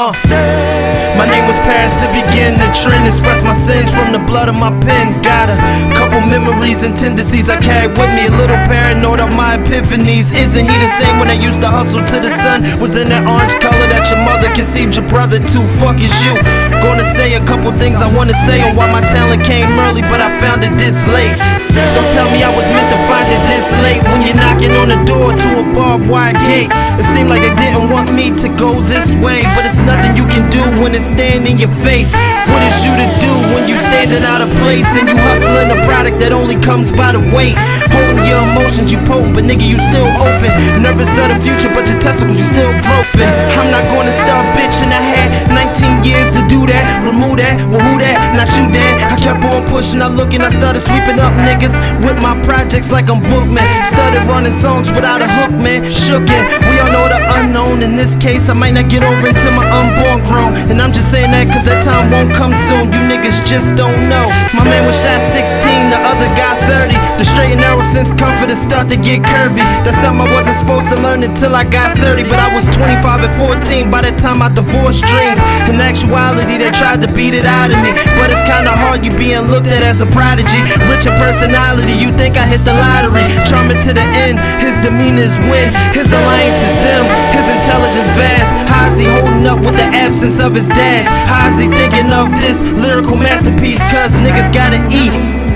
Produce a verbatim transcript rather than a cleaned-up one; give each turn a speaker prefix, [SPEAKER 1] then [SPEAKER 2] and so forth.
[SPEAKER 1] Uh, my name was Paris to begin the trend. Express my sins from the blood of my pen. Got a couple memories and tendencies I carry with me. A little paranoid of my epiphanies. Isn't he the same when I used to hustle to the sun? Was in that orange color that your mother conceived your brother to. Fuck is you. Gonna say a couple things I wanna say on why my talent came early, but I found it this late. Don't tell me I was meant to find it this late. When you're knocking on the door to a barbed wire gate, it seemed like they didn't want me to go this way, but it's nothing you can do when it's staring in your face. What is you to do when you standing out of place and you hustling a product that only comes by the weight? Holding your emotions, you potent, but nigga you still open. Nervous of the future, but your testicles you still groping. I'm not gonna start bitching. I had nineteen years to do that. Remove that, well who that? Not you dad. I kept on pushing, I looking, I started sweeping up niggas with my projects like I'm Bookman. Started running songs without a hook, man. Shookin'. We all know the unknown. In this case, I might not get over until my unborn grown. And I'm just saying that cause that time won't come soon. You niggas just don't know. My man was shot sixteen, the other guy thirty. The straight and narrow sense comfort start to get curvy. That's something I wasn't supposed to learn until I got thirty. But I was twenty-five and fourteen by the time I divorced dreams. In actuality, they tried to beat it out of me, but it's kinda hard you being looked at as a prodigy. Rich in personality, you think I hit the lottery. Charming to the end, his demeanor is win. His alliance is dim, his intelligence vast. How's he holding up with the absence of his dads? How's he thinking of this lyrical masterpiece? Cause niggas gotta eat.